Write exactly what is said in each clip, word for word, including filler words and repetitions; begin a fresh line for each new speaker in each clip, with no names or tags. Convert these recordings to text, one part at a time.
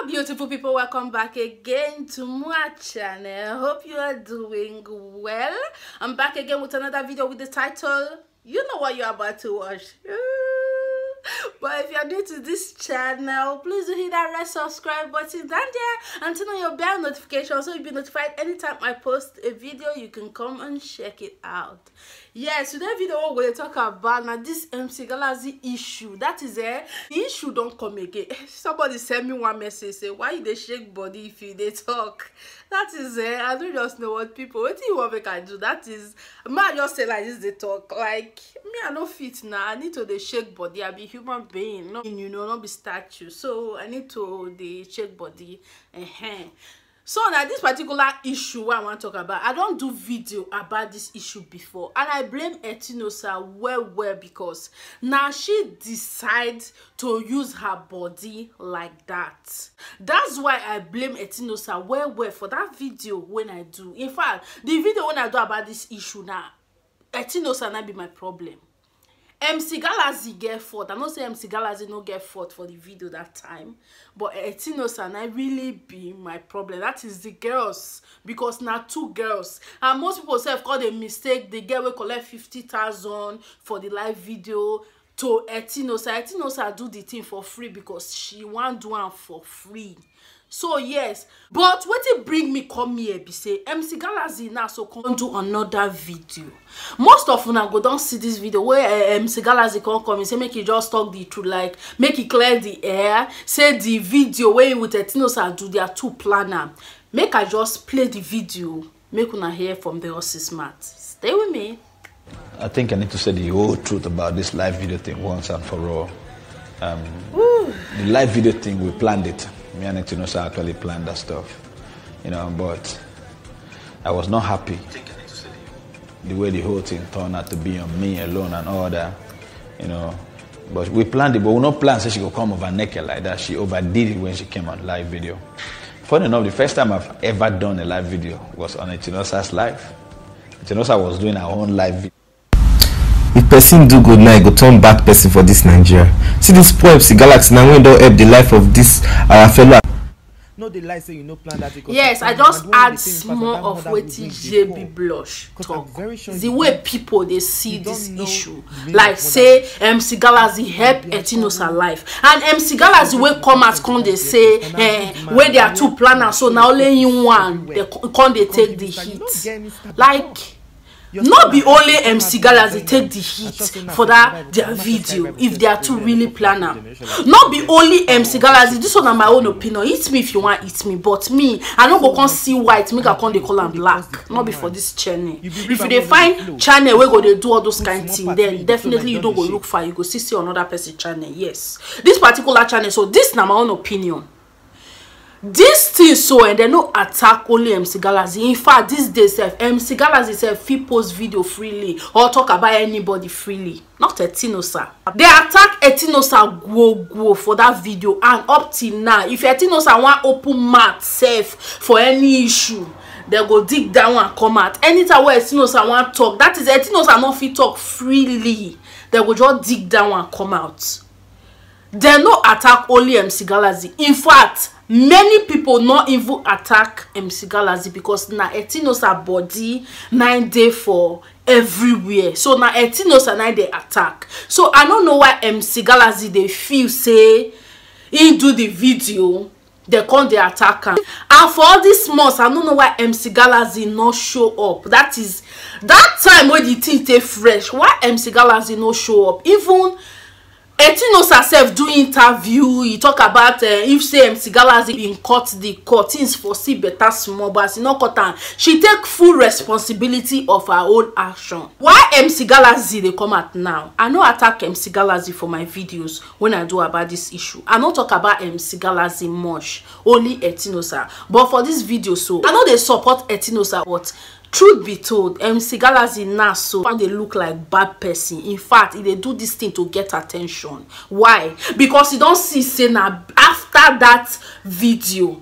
Beautiful people, welcome back again to my channel. Hope you are doing well. I'm back again with another video with the title, you know what you're about to watch. But if you're new to this channel, please do hit that red subscribe button down there and turn on your bell notification so you'll be notified anytime I post a video. You can come and check it out. Yes, today video we're going to talk about now this M C Galaxy issue. That is a the issue don't come again. Somebody send me one message say why you they shake body if you they talk. That is it. I don't just know what people what do you want make I do. That is man just say like this they talk. Like me I no fit now. I need to they shake body. I be human being, not you know, not be statue. So I need to the shake body. Uh-huh. So now this particular issue I want to talk about, I don't do video about this issue before, and I blame Etinosa well well because now she decides to use her body like that. That's why I blame Etinosa well well for that video when I do. In fact, the video when I do about this issue now, Etinosa not be my problem. M C Galaxy get fault. I not say M C Galaxy no get fault for the video that time, but Etinosa I really be my problem. That is the girls, because now two girls, and most people say called a mistake. The girl will collect fifty thousand for the live video to Etinosa. Etinosa do the thing for free because she want do one for free. So yes, but what it bring me come here be say M C Galaxy now so come do another video. Most of una go don't see this video where uh, M C Galaxy come come and say make you just talk the truth, like make it clear the air. Say the video where you with Etinosa do their two planner. Make I just play the video. Make una hear from the horse's mouth. Stay with me.
I think I need to say the whole truth about this live video thing once and for all. Um, the live video thing, we planned it. Me and Etinosa actually planned that stuff, you know, but I was not happy the way the whole thing turned out to be on me alone and all that, you know. But we planned it, but we not plan so she could come over naked like that. She overdid it when she came on live video. Funny enough, the first time I've ever done a live video was on Etinosa's live. Etinosa was doing her own live video.
If person do good now, go turn bad person for this Nigeria. See this poor M C Galaxy now when don't help the life of this our fellow.
No, the lie say you no plan that.
Yes, I just add more of what J B Blush talk. The way people they see this issue, like say M C Galaxy help Etinosa life, and M C Galaxy will come as come they say eh, where there are two planners, so now only in one they come they take the heat. Like not be only M C Galaxy take the heat for that their video if they are two really planner. Not be only M C Galaxy. This one is my own opinion. Eat me if you want eat me, but me I don't go come see white. Make I come they call them black. Not be for this channel. If you they find channel where go they do all those kind of things, then definitely you don't go look for. You go see see another person channel. Yes, this particular channel. So this is my own opinion. This thing so and they no attack only M C Galaxy. In fact, this day self M C Galaxy self fit post video freely or talk about anybody freely. Not Etinosa. They attack Etinosa go go for that video, and up till now, if Etinosa want open mouth self for any issue, they go dig down and come out. Anytime where Etinosa want talk, that is Etinosa not fit talk freely. They go just dig down and come out. They no attack only M C Galaxy. In fact, many people not even attack M C Galaxy because na Etinosa body nine day for everywhere. So na Etinosa nine they attack. So I don't know why M C Galaxy they feel say he do the video, they come the attacker. And for all these months, I don't know why M C Galaxy not show up. That is that time when the thing stay fresh. Why M C Galaxy no show up? Even Etinosa herself do interview, he talk about uh, if say M C Galaxy in cut the cut things for see better small, but she not cut am. She take full responsibility of her own action. Why M C Galaxy they come out now? I no attack M C Galaxy for my videos when I do about this issue. I no talk about M C Galaxy much, only Etinosa. But for this video, so I know they support Etinosa, but truth be told, M C Galaxy now so they look like bad person. In fact, they do this thing to get attention. Why? Because you don't see say now after that video,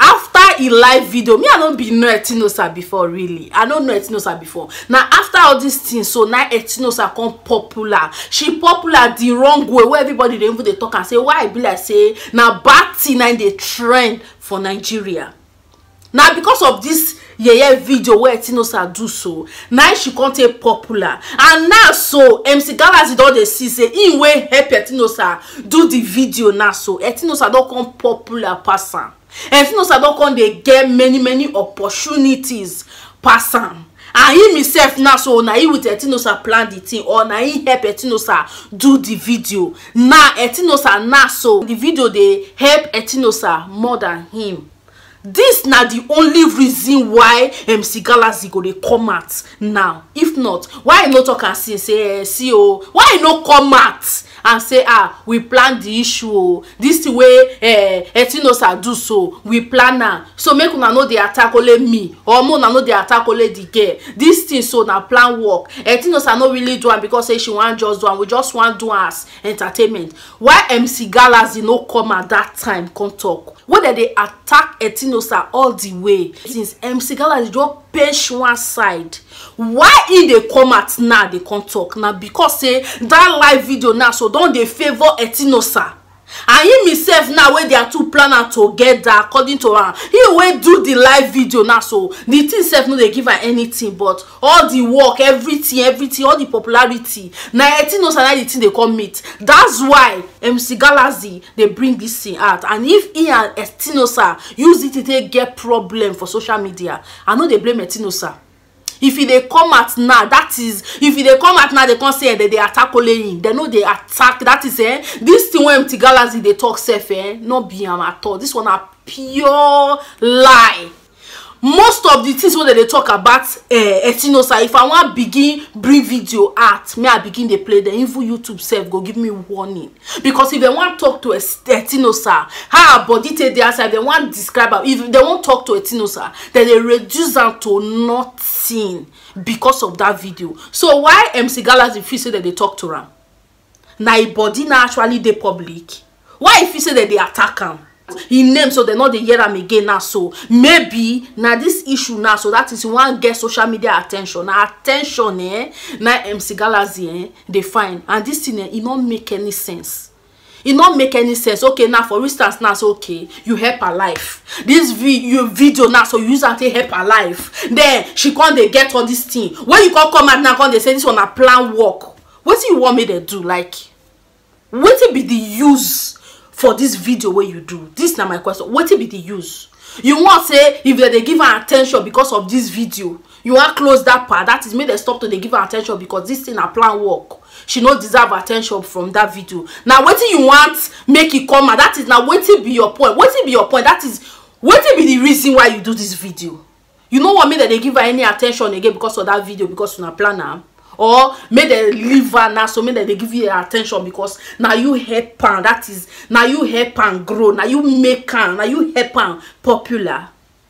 after e live video, me I no be know Etinosa before, really. I don't know Etinosa before. Now after all these things, so now Etinosa come popular. She popular the wrong way, where everybody they even they talk and say why I be like say now bad thing and they trend for Nigeria. Now because of this yeah yeah video where Etinosa do so, now she can't take popular, and now so M C Galaxy don dey see say in way help Etinosa do the video now, so Etinosa don come popular person. Etinosa don come dey get many many opportunities pass am. And he himself now, so now he with Etinosa plan the thing, or now he help Etinosa do the video. Now Etinosa now so the video they help Etinosa more than him. This na the only reason why M C Galaxy go dey come out now. If not, why no talk and say say see oh, why no come out and say ah we plan the issue oh, this the way eh Etinosa do so we plan now, so make una know dey attack only me, or mo una know dey attack only the girl. This thing so na plan work. Etinosa no really do am because say she want just do am, we just want do as entertainment. Why M C Galaxy no come at that time come talk? Whether they attack Etinosa all the way since M C Galaxy just pinch one side. Why in they come at now they can't talk now? Because say that live video now so don't they favor Etinosa, and him himself now when they are two planning together according to her, he will do the live video now, so the thing self no they give her anything but all the work, everything everything all the popularity. Now Etinosa now the thing they come meet. That's why M C Galaxy they bring this thing out, and if he and Etinosa use it to take get problem for social media, I know they blame Etinosa. If they come out now, that is, if they come out now, they can't say that they attack only him. They know they attack. That is eh. This thing when M C Galaxy they talk safe eh, not be am at all. This one a pure lie. Most of the things when they talk about uh, Etinosa, if I want begin bring video out, me I begin they play the info YouTube self go give me warning, because if they want talk to Etinosa, how body take their side, they want describe her. If they want talk to Etinosa, then they reduce them to nothing because of that video. So why M C Galaxy feel say that they talk to her? Now body now actually they public. Why if you say that they attack him? He name so they know they hear him again now, so maybe now this issue now, so that is one get social media attention now attention eh now M C Galaxy eh they find, and this thing eh, it not make any sense. It not make any sense. Okay, now for instance now, so okay you help her life, this video video now, so you use that to help her life, then she can't they get all this thing when you can't come out now, can't they say this one a plan work? What do you want me to do? Like what will be the use for this video where you do this? Now my question, what will be the use? You want say if they, they give her attention because of this video, you want close that part, that is made they stop to they give her attention because this thing a plan work, she not deserve attention from that video. Now what you want make it come out, that is now what will be your point? What will be your point? That is what will be the reason why you do this video? You know what, me that they give her any attention again because of that video, because you not plan now, or may they leave her now, so may they give you attention because now you help her, that is now you help her grow, now you make her, now you help her popular.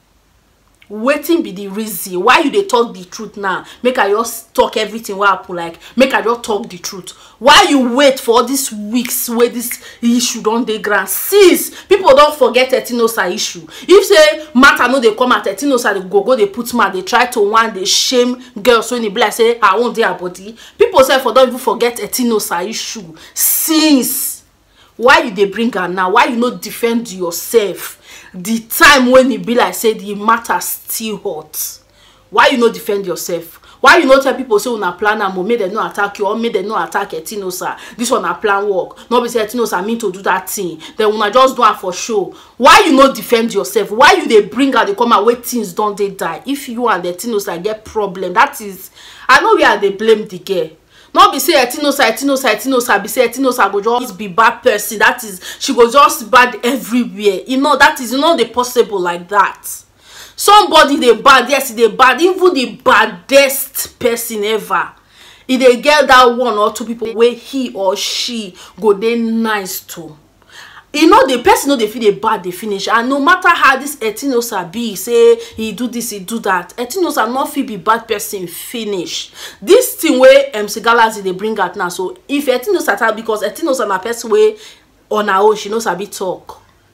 Waiting be the reason why you they talk the truth now. Make I just talk everything what happen, like make I just talk the truth. Why you wait for all these weeks where this issue don't dey grand? Sis, people don't forget Etinosa issue. If say matter no they come at Etinosa, they go go they put mouth, they try to one they shame girls so they be like say I won't their body. People say for don't even forget Etinosa issue. Since why you they bring her now? Why you not defend yourself? The time when it be like say the matter still hot, why you not defend yourself? Why you not tell people say una plan am, make them no attack you, or make them no attack Etinosa? This one a plan work. Not be say Etinosa mean to do that thing, then una just do it for show. Why you not defend yourself? Why you they bring her, they come out where things don't they die? If you and the Etinosa get problem, that is, I know where they blame the girl. Not be say Etinosa, Etinosa, Etinosa, be say Etinosa go just be bad person. That is, she go just bad everywhere. You know, that is not the possible like that. Somebody they bad, yes, they bad. Even the baddest person ever, if they get that one or two people where he or she go they nice to, you know the person know they feel they bad they finish. And no matter how this Etinosa be say he do this he do that, Etinosa not feel be bad person finish. This thing where M C Galaxy they bring out now, so if Etinosa talk, because Etinosa na person way on her own she knows a bit talk,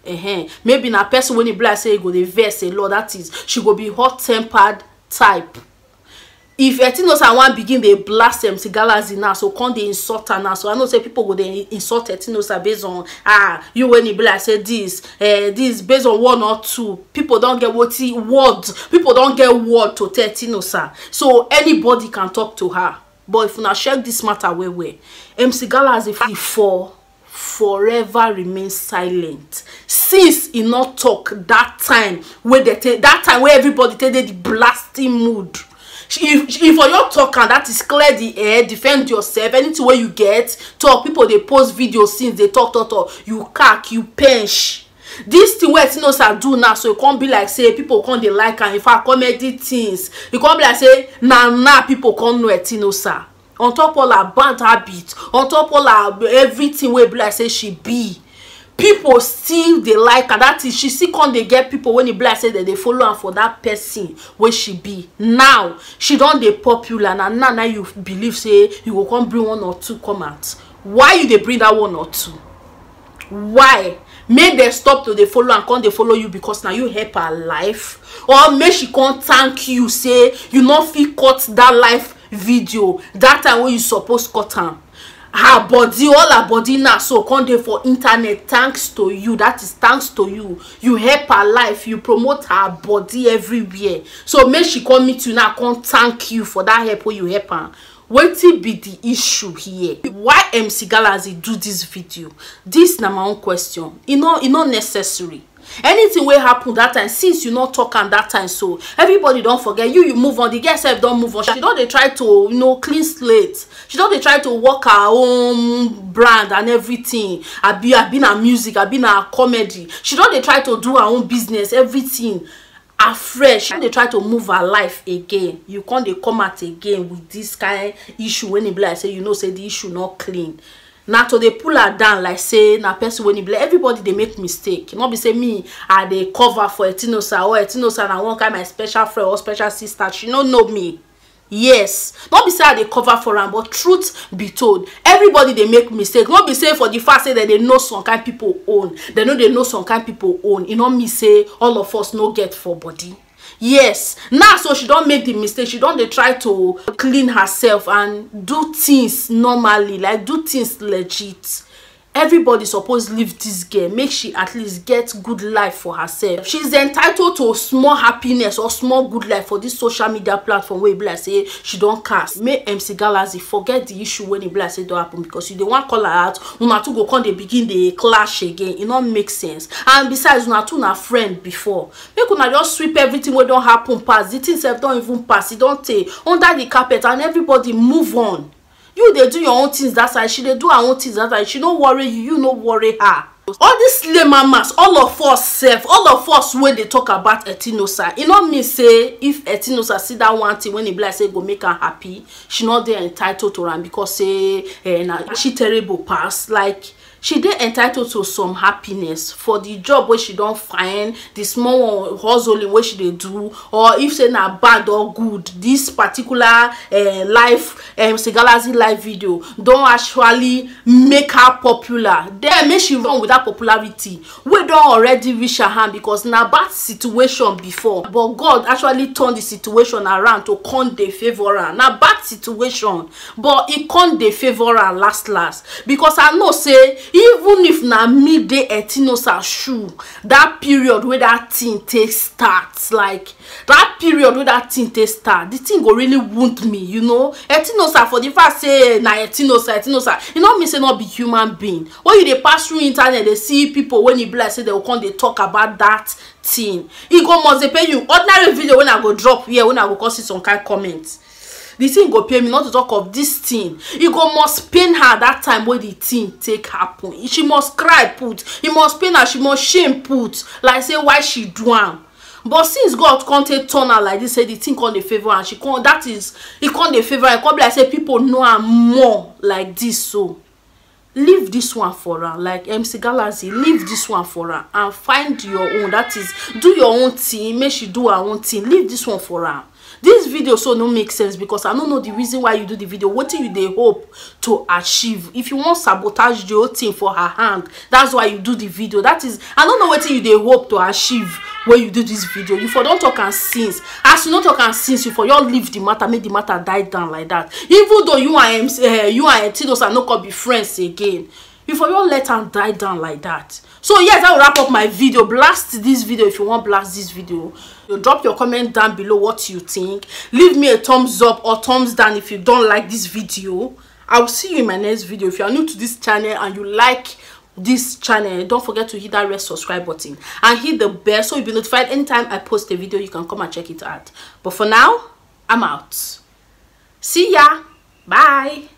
uh-huh. Maybe na person when he black say he go dey vex a lot, that is she go be hot-tempered type. If Etinosa wan begin dey blast M C Galaxy now, so come dey insult her now. So I know say people go dey insult Etinosa based on ah you when he be like say this, uh, this based on one or two. People don't get what he word. People don't get word to tell Etinosa. So anybody can talk to her. But if you not check this matter way way, M C Galaxy for forever remain silent since he not talk that time where they take that time where everybody take the blasting mood. If, if for your talk and that is clear the air, defend yourself, anything where you get talk, people they post videos since they talk talk talk, you cack, you pinch. This thing where Etinosa do now, so it can't be like say people can't they like and if I comedy things, it can't be like say nah nah people can't know Etinosa. On top all her bad habits, on top all her everything where be like say she be. People still they like her. That is she still can't they get people when the black say that they follow her for that person where she be. Now she don't they popular and now now you believe say you will come bring one or two come out. Why you they bring that one or two? Why? May they stop to they follow and can't they follow you because now you help her life, or may she can't thank you say you not feel cut that life video that time when you supposed cut her. Her body, all her body now, so come there for internet thanks to you. That is thanks to you. You help her life, you promote her body everywhere. So make she come meet you now, come thank you for that help when you help her. What will be the issue here? Why M C Galaxy do this video? This na my own question. It not, it not necessary. Anything will happen that time since you not talk on that time, so everybody don't forget you. You move on. The girl self don't move on. She don't they try to you know clean slate. She don't they try to work her own brand and everything. I be I been a music. I been a comedy. She don't they try to do her own business. Everything afresh. And they try to move her life again. You can't they come out again with this kind of issue when it be like say you know say the issue not clean. Now to they pull her down like say na person when he be like, everybody they make mistake. Not be say me I they cover for Etinosa or Etinosa na one kind my special friend or special sister. She don't know me. Yes. Not be say I they cover for her, but truth be told, everybody they make mistake. Not be say for the fact say that they know some kind people own. They know they know some kind people own. You know me say all of us no get for body. Yes, now so she don't make the mistake. She don't they try to clean herself and do things normally, like do things legit. Everybody supposed leave this girl, make she at least get good life for herself. She's entitled to small happiness or small good life for this social media platform where Ibla say she don't cast. Make M C Galaxy forget the issue when Ibla say don't happen because you don't want call her out. Una two go come they begin the clash again. It don't make sense. And besides, una two na friend before. Make una just sweep everything where don't happen past. The things self don't even pass. It don't take under the carpet and everybody move on. You they do your own things that side, she they do her own things that side. She don't worry you, you no worry her. All these slay mamas, all of us self, all of us when they talk about Etinosa, it not mean say if Etinosa see that one thing when he be like say go make her happy, she not there entitled to run because say eh, nah, she terrible pass. Like she dey entitled to some happiness for the job where she don't find, the small hustling where she dey do, or if say na bad or good, this particular uh, live um, Galaxy live video don't actually make her popular. Then make she run with that popularity. We don't already reach her hand because na bad situation before, but God actually turned the situation around to come dey favor her. Na bad situation, but it come dey favor her last last because I know say even if na me dey Etinosa shoe, that period where that thing take starts, like that period where that thing take start, the thing go really wound me, you know. Etinosa for the fact say na Etinosa, Etinosa, you know me say not be human being. When you dey pass through internet, they see people when you be like say they will come they talk about that thing. It go must they pay you ordinary video when I go drop here, when I go cause some kind comments. The thing go pay me not to talk of this thing. It go must pain her that time where the thing take happen. She must cry put. It must pain her. She must shame put. Like say why she do am. But since God can't take turn her like this, say the thing can't dey favor and she can't. That is, it can't dey favor. It can't be like say people know her more like this. So leave this one for her, like M C Galaxy. Leave this one for her and find your own. That is, do your own thing. Make she do her own thing. Leave this one for her. This video so no make sense because I don't know the reason why you do the video. What do you they hope to achieve? If you want sabotage the whole thing for her hand, that's why you do the video. That is, I don't know what you they hope to achieve when you do this video. You for don't talk and sins. As you don't talk and sins, you for you leave the matter, make the matter die down like that. Even though you and uh, you and Tidos are not gonna be friends again, you for you let her die down like that. So yes, I will wrap up my video. Blast this video if you want blast this video. You drop your comment down below what you think. Leave me a thumbs up or thumbs down if you don't like this video. I will see you in my next video. If you are new to this channel and you like this channel, don't forget to hit that red subscribe button and hit the bell so you'll be notified anytime I post a video. You can come and check it out. But for now, I'm out. See ya. Bye.